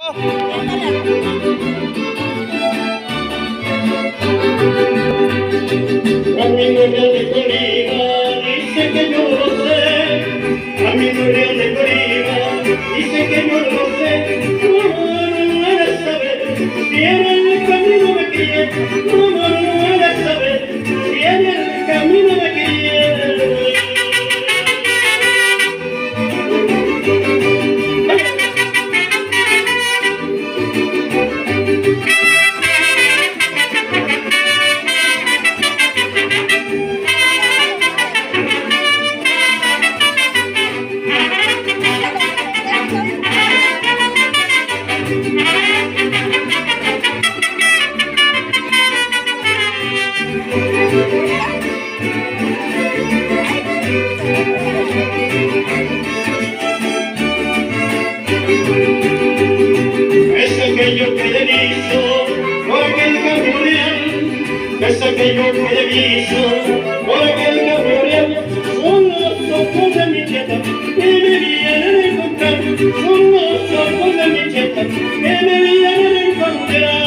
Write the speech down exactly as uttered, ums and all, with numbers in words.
A mi novia de Colima dice que yo no lo sé. A mi novia de Colima dice que yo no lo sé. No, no, no he de saber si en el camino me quiere. No, no, no he de saber si en el camino me quiere. Es aquello que le hizo por aquel camionero, es aquello que le hizo por aquel camionero. Son los ojos de mi cheta que me vienen a encontrar, son los ojos de mi cheta que me vienen a encontrar.